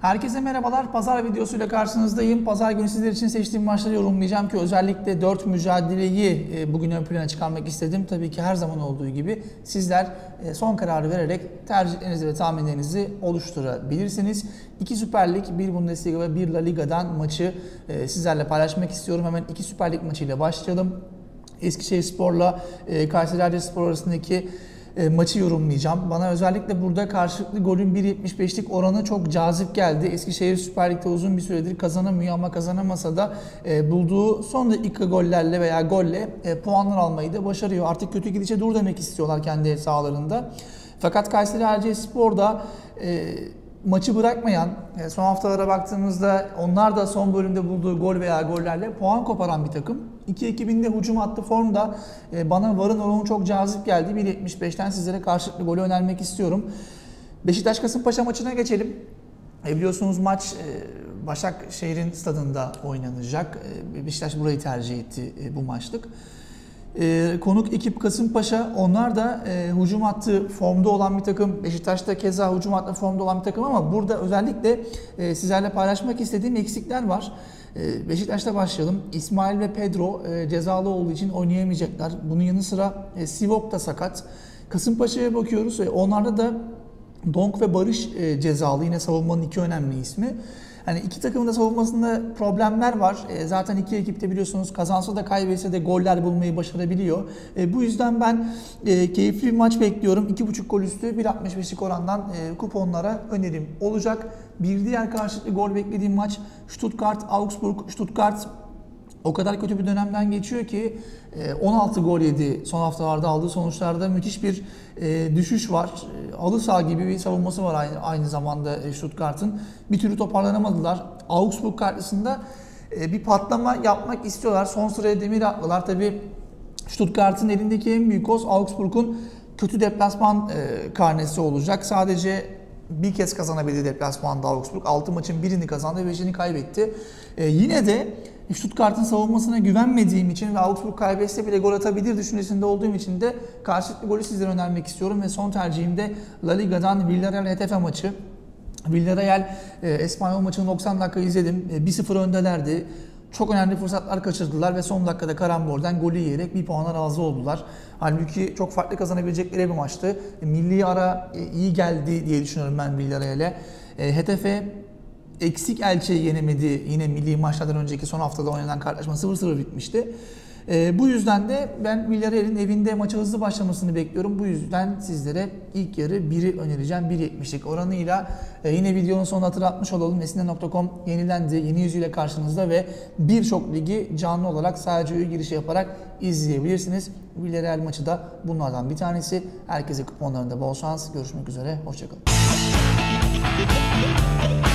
Herkese merhabalar. Pazar videosuyla karşınızdayım. Pazar günü sizler için seçtiğim maçları yorumlayacağım ki özellikle 4 mücadeleyi bugün ön plana çıkarmak istedim. Tabii ki her zaman olduğu gibi sizler son kararı vererek tercihlerinizi ve tahminlerinizi oluşturabilirsiniz. 2 Süper Lig, 1 Bundesliga ve 1 La Liga'dan maçı sizlerle paylaşmak istiyorum. Hemen 2 Süper Lig maçıyla başlayalım. Eskişehirspor'la Kayseri Erciyesspor arasındaki maçı yorumlayacağım. Bana özellikle burada karşılıklı golün 1.75'lik oranı çok cazip geldi. Eskişehir Süper Lig'de uzun bir süredir kazanamıyor ama kazanamasa da bulduğu son dakika gollerle veya golle puanlar almayı da başarıyor. Artık kötü gidişe dur demek istiyorlar kendi ev sahalarında. Fakat Kayseri Erciyesspor'da maçı bırakmayan, son haftalara baktığımızda onlar da son bölümde bulduğu gol veya gollerle puan koparan bir takım. İki ekibinde hücum hattı formda bana VAR'ın oranı çok cazip geldi. 1.75'ten sizlere karşılıklı golü önermek istiyorum. Beşiktaş-Kasımpaşa maçına geçelim. Biliyorsunuz maç Başakşehir'in stadında oynanacak. Beşiktaş burayı tercih etti bu maçlık. Konuk ekip Kasımpaşa, onlar da hücum hattı formda olan bir takım. Beşiktaş'ta keza hücum hattı formda olan bir takım ama burada özellikle sizlerle paylaşmak istediğim eksikler var. Beşiktaş'ta başlayalım. İsmail ve Pedro cezalı olduğu için oynayamayacaklar. Bunun yanı sıra Sivok da sakat. Kasımpaşa'ya bakıyoruz. Onlarda da Donk ve Barış cezalı. Yine savunmanın iki önemli ismi. Hani iki takımın da savunmasında problemler var. Zaten iki ekipte biliyorsunuz kazansa da kaybetse de goller bulmayı başarabiliyor. Bu yüzden ben keyifli bir maç bekliyorum. 2.5 gol üstü 1.65'lik orandan kuponlara önerim olacak. Bir diğer karşılıklı gol beklediğim maç Stuttgart-Augsburg. Stuttgart o kadar kötü bir dönemden geçiyor ki 16 gol yedi son haftalarda aldığı sonuçlarda müthiş bir düşüş var. Halı saha gibi bir savunması var aynı zamanda Stuttgart'ın. Bir türlü toparlanamadılar. Augsburg karşısında bir patlama yapmak istiyorlar. Son sıraya demir attılar. Tabii Stuttgart'ın elindeki en büyük koz Augsburg'un kötü deplasman karnesi olacak. Sadece bir kez kazanabildi deplasmanda Augsburg. 6 maçın birini kazandı ve 5'ini kaybetti. Yine de Stuttgart'ın savunmasına güvenmediğim için ve Augsburg kaybetse bile gol atabilir düşüncesinde olduğum için de karşılıklı golü sizlere önermek istiyorum. Ve son tercihim de La Liga'dan Villarreal-Getafe maçı. Villarreal Espanyol maçını 90 dakika izledim. 1-0 öndelerdi. Çok önemli fırsatlar kaçırdılar ve son dakikada karambolden golü yiyerek bir puana razı oldular. Halbuki çok farklı kazanabilecekleri bir maçtı. Milli ara iyi geldi diye düşünüyorum ben Villarreal'e. Getafe eksik Elche'yi yenemedi. Yine milli maçlardan önceki son haftada oynanan karşılaşma 0-0 bitmişti. Bu yüzden de ben Villarreal'in evinde maça hızlı başlamasını bekliyorum. Bu yüzden sizlere ilk yarı 1'i önereceğim. 1.70'lik oranıyla. Yine videonun sonunda hatırlatmış olalım. Nesne.com yenilendi. Yeni yüzüyle karşınızda ve birçok ligi canlı olarak sadece üye girişi yaparak izleyebilirsiniz. Villarreal maçı da bunlardan bir tanesi. Herkese kuponlarında bol şans. Görüşmek üzere. Hoşçakalın.